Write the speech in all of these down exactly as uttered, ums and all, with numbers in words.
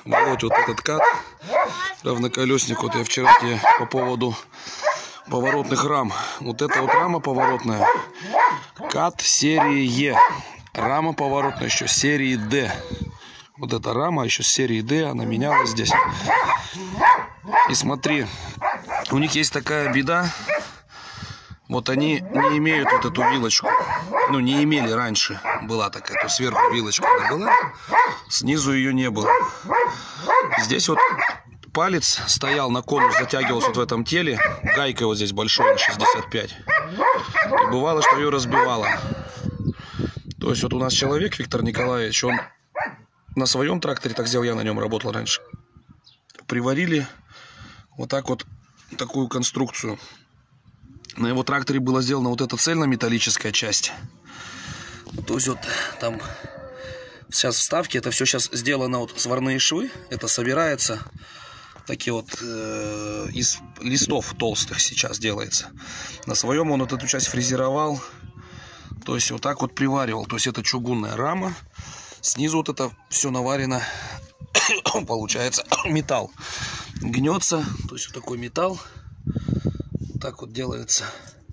молоть вот этот кат, равноколесник. Вот я вчера тебе по поводу поворотных рам. Вот эта вот рама поворотная, кат серии Е. Рама поворотная еще серии Д. Вот эта рама еще с серии Д, она менялась здесь. И смотри, у них есть такая беда. Вот они не имеют вот эту вилочку. Ну, не имели раньше. Была такая, то сверху вилочка она была, снизу ее не было. Здесь вот палец стоял на конус, затягивался вот в этом теле. Гайкой вот здесь большой на шестьдесят пять. И бывало, что ее разбивало. То есть вот у нас человек, Виктор Николаевич, он на своем тракторе, так сделал, я на нем работал раньше, приварили вот так вот такую конструкцию. На его тракторе была сделана вот эта цельнометаллическая часть. То есть вот там сейчас вставки, это все сейчас сделано вот сварные швы. Это собирается такие вот э, из листов толстых сейчас делается. На своем он вот эту часть фрезеровал. То есть вот так вот приваривал. То есть это чугунная рама. Снизу вот это все наварено. Получается металл. Гнется. То есть вот такой металл. Так вот делается.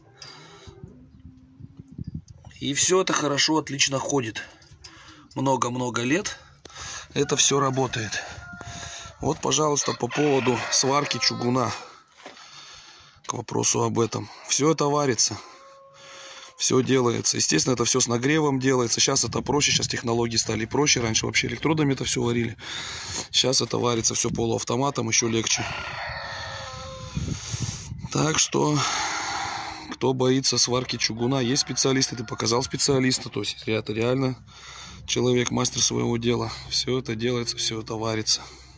И все это хорошо, отлично ходит. Много-много лет это все работает. Вот, пожалуйста, по поводу сварки чугуна. К вопросу об этом. Все это варится. Все делается. Естественно, это все с нагревом делается. Сейчас это проще. Сейчас технологии стали проще. Раньше вообще электродами это все варили. Сейчас это варится все полуавтоматом. Еще легче. Так что, кто боится сварки чугуна, есть специалисты, ты показал специалиста, то есть это реально человек, мастер своего дела. Все это делается, все это варится.